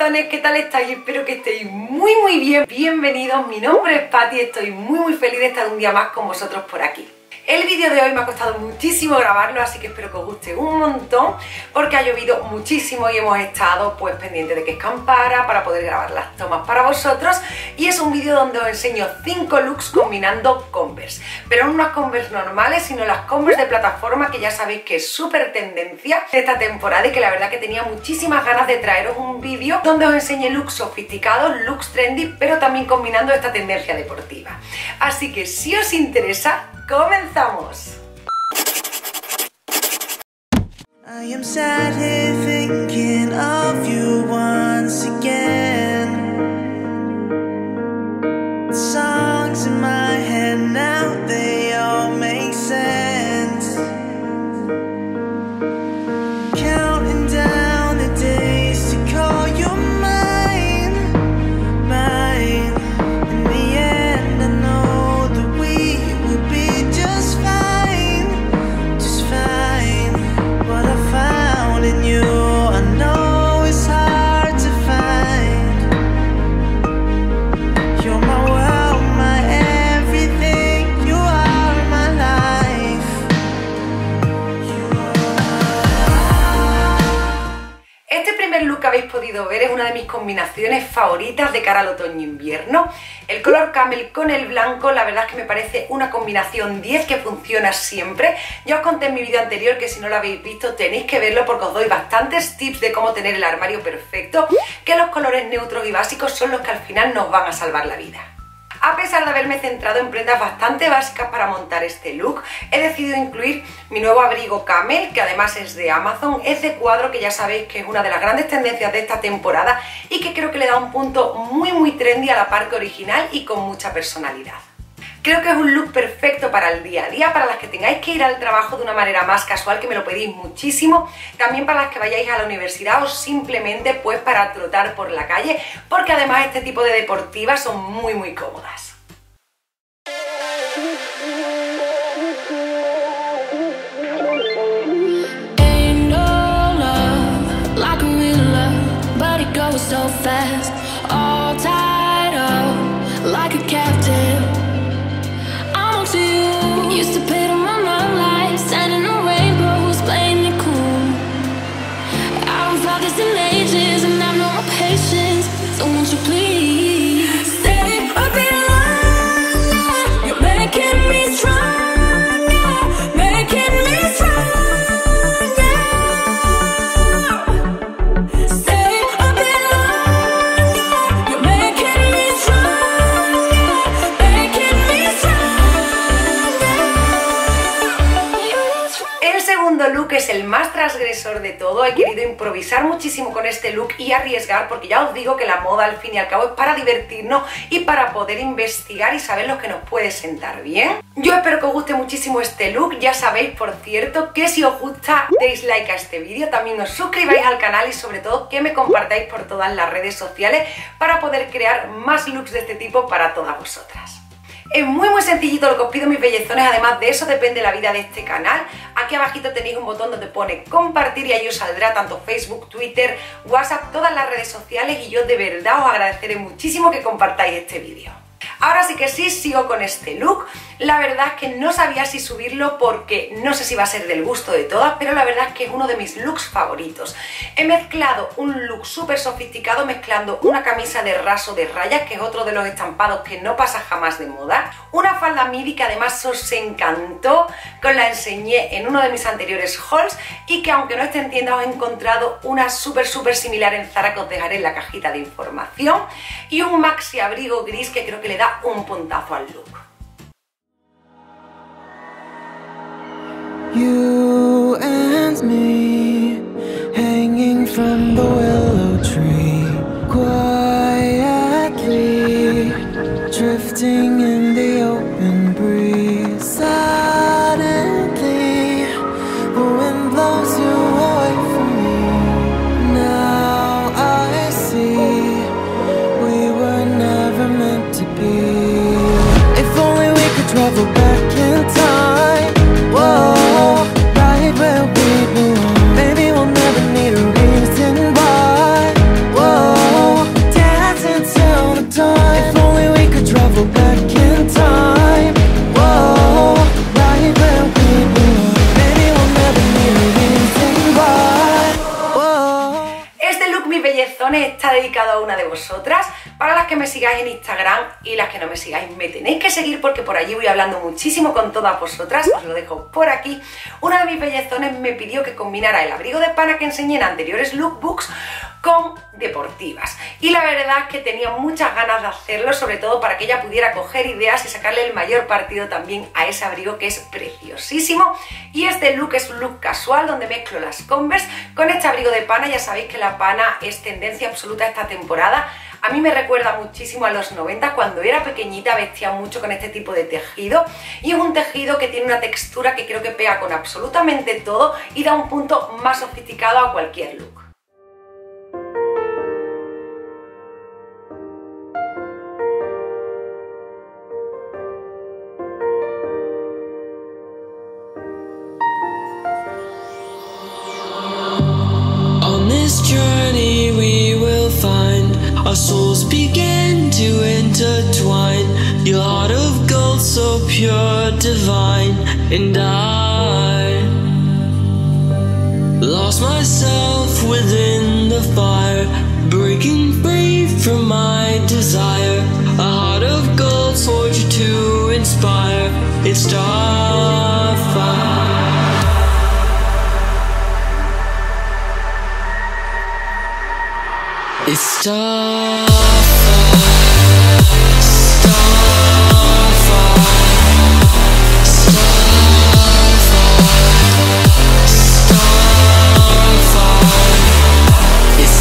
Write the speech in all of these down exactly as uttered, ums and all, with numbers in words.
corazones, ¿qué tal estáis? Espero que estéis muy muy bien. Bienvenidos, mi nombre es Patti, estoy muy muy feliz de estar un día más con vosotros por aquí. El vídeo de hoy me ha costado muchísimo grabarlo, así que espero que os guste un montón, porque ha llovido muchísimo y hemos estado pues pendientes de que escampara para poder grabar las tomas para vosotros. Y es un vídeo donde os enseño cinco looks combinando Converse, pero no unas Converse normales, sino las Converse de plataforma, que ya sabéis que es súper tendencia de esta temporada y que la verdad que tenía muchísimas ganas de traeros un vídeo donde os enseñe looks sofisticados, looks trendy, pero también combinando esta tendencia deportiva. Así que si os interesa, ¡comenzamos! I am sat here thinking of you once again. The songs in my head now, they all make sense. Counting down the days to call you mine, mine. In the end, I know that we will be just fine, just fine. What I found in you, I know it's hard to find. You're my world, my everything. You are my life. You are. Este primer look que habéis podido ver es una de mis combinaciones favoritas de cara al otoño-invierno. El color camel con el blanco, la verdad es que me parece una combinación diez que funciona siempre. Ya os conté en mi vídeo anterior que si no lo habéis visto tenéis que verlo, porque os doy bastantes tips de cómo tener el armario perfecto, que los colores neutros y básicos son los que al final nos van a salvar la vida. A pesar de haberme centrado en prendas bastante básicas para montar este look, he decidido incluir mi nuevo abrigo camel, que además es de Amazon, es de cuadro, que ya sabéis que es una de las grandes tendencias de esta temporada y que creo que le da un punto muy muy trendy a la parca original y con mucha personalidad. Creo que es un look perfecto para el día a día, para las que tengáis que ir al trabajo de una manera más casual, que me lo pedís muchísimo, también para las que vayáis a la universidad o simplemente pues para trotar por la calle, porque además este tipo de deportivas son muy muy cómodas. Used to pay to my mom lights, standing on rainbows, playing it cool. I don't felt this in ages, and I've no more patience. So won't you please stay a bit longer? You're making me stronger, making me stronger. Stay a bit longer. You're making me stronger, making me stronger. El segundo look es el más transgresor de todo. He querido improvisar muchísimo con este look y arriesgar, porque ya os digo que la moda al fin y al cabo es para divertirnos y para poder investigar y saber lo que nos puede sentar bien. Yo espero que os guste muchísimo este look. Ya sabéis, por cierto, que si os gusta deis like a este vídeo, también os suscribáis al canal y sobre todo que me compartáis por todas las redes sociales para poder crear más looks de este tipo para todas vosotras. Es muy muy sencillito lo que os pido, mis bellezones. Además de eso depende la vida de este canal. Aquí abajito tenéis un botón donde pone compartir y ahí os saldrá tanto Facebook, Twitter, WhatsApp, todas las redes sociales, y yo de verdad os agradeceré muchísimo que compartáis este vídeo. Ahora sí que sí, sigo con este look. La verdad es que no sabía si subirlo porque no sé si va a ser del gusto de todas, pero la verdad es que es uno de mis looks favoritos. He mezclado un look súper sofisticado mezclando una camisa de raso de rayas, que es otro de los estampados que no pasa jamás de moda, una falda midi que además os encantó, que os la enseñé en uno de mis anteriores hauls y que aunque no esté en tienda os he encontrado una súper súper similar en Zara, que os dejaré en la cajita de información, y un maxi abrigo gris que creo que le da un puntazo al look. You and me, hanging from the willow tree, quietly drifting in the open breeze. Suddenly, the wind blows you away from me. Now I see we were never meant to be. If only we could travel back in time. Whoa. Where we belong. Maybe we'll never need a reason why. Whoa. dedicado a una de vosotras. Para las que me sigáis en Instagram y las que no me sigáis me tenéis que seguir porque por allí voy hablando muchísimo con todas vosotras, os lo dejo por aquí. Una de mis bellezones me pidió que combinara el abrigo de pana que enseñé en anteriores lookbooks con deportivas y la verdad es que tenía muchas ganas de hacerlo, sobre todo para que ella pudiera coger ideas y sacarle el mayor partido también a ese abrigo que es preciosísimo. Y este look es un look casual donde mezclo las Converse con este abrigo de pana. Ya sabéis que la pana es tendencia absoluta esta temporada. A mí me recuerda muchísimo a los noventa, cuando era pequeñita vestía mucho con este tipo de tejido y es un tejido que tiene una textura que creo que pega con absolutamente todo y da un punto más sofisticado a cualquier look. Journey we will find our souls begin to intertwine. Your heart of gold so pure, divine, and I lost myself within the fire, breaking free from my desire. A heart of gold forged to inspire. It's starfire. It's Starfire, Starfire, Starfire, it's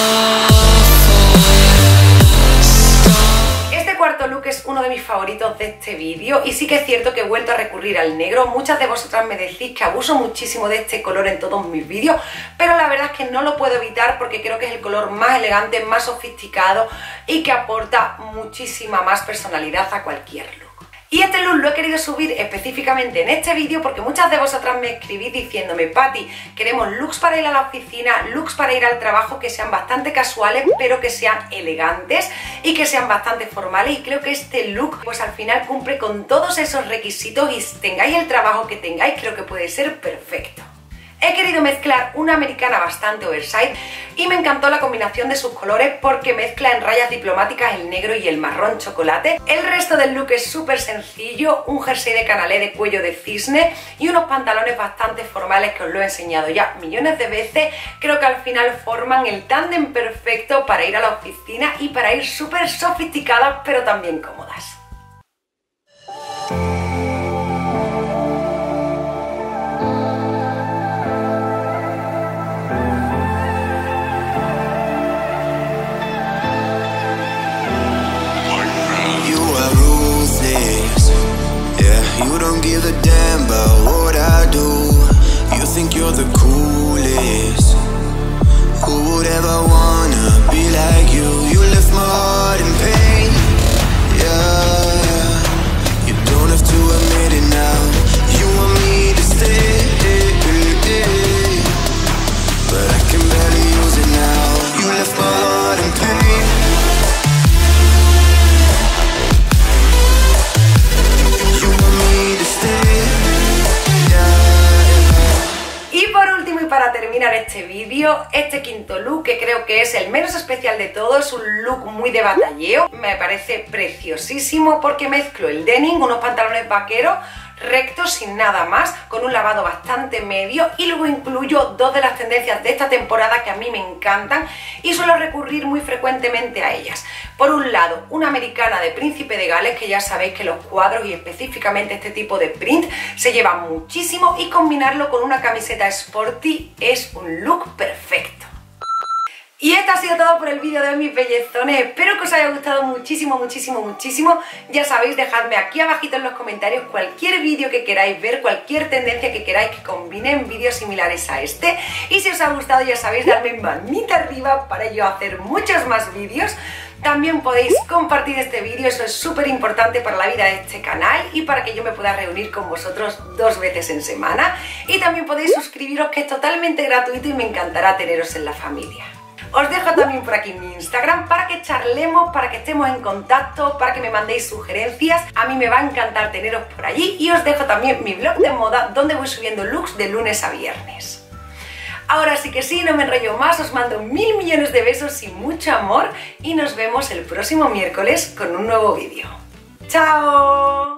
Starfire. Este cuarto look es uno de mis favoritos de este vídeo y sí que es cierto que he vuelto a recurrir al negro. Muchas de vosotras me decís que abuso muchísimo de este color en todos mis vídeos, pero la verdad es que no lo puedo evitar porque creo que es el color más elegante, más sofisticado y que aporta muchísima más personalidad a cualquier look. Y este look lo he querido subir específicamente en este vídeo porque muchas de vosotras me escribís diciéndome: Patti, queremos looks para ir a la oficina, looks para ir al trabajo que sean bastante casuales pero que sean elegantes y que sean bastante formales, y creo que este look pues al final cumple con todos esos requisitos y tengáis el trabajo que tengáis, creo que puede ser perfecto. He querido mezclar una americana bastante oversize y me encantó la combinación de sus colores porque mezcla en rayas diplomáticas el negro y el marrón chocolate. El resto del look es súper sencillo, un jersey de canalé de cuello de cisne y unos pantalones bastante formales que os lo he enseñado ya millones de veces. Creo que al final forman el tándem perfecto para ir a la oficina y para ir súper sofisticadas pero también cómodas. You don't give a damn about what I do. You think you're the coolest. Who would ever wanna be like you? You left my heart in pain. Yeah, you don't have to admit it now. You want me to stay, but I can barely use it now. You left my heart in pain. Para terminar este vídeo, este quinto look, que creo que es el menos especial de todo, es un look muy de batalleo. Me parece preciosísimo porque mezclo el denim, unos pantalones vaqueros rectos sin nada más, con un lavado bastante medio, y luego incluyo dos de las tendencias de esta temporada que a mí me encantan y suelo recurrir muy frecuentemente a ellas. Por un lado, una americana de Príncipe de Gales, que ya sabéis que los cuadros y específicamente este tipo de print se llevan muchísimo, y combinarlo con una camiseta sporty es un look perfecto. Y esto ha sido todo por el vídeo de hoy, mis bellezones. Espero que os haya gustado muchísimo, muchísimo, muchísimo. Ya sabéis, dejadme aquí abajito en los comentarios cualquier vídeo que queráis ver, cualquier tendencia que queráis que combine en vídeos similares a este. Y si os ha gustado, ya sabéis, darme manita arriba para yo hacer muchos más vídeos. También podéis compartir este vídeo, eso es súper importante para la vida de este canal y para que yo me pueda reunir con vosotros dos veces en semana. Y también podéis suscribiros, que es totalmente gratuito y me encantará teneros en la familia. Os dejo también por aquí mi Instagram para que charlemos, para que estemos en contacto, para que me mandéis sugerencias. A mí me va a encantar teneros por allí, y os dejo también mi blog de moda donde voy subiendo looks de lunes a viernes. Ahora sí que sí, no me enrollo más, os mando mil millones de besos y mucho amor y nos vemos el próximo miércoles con un nuevo vídeo. ¡Chao!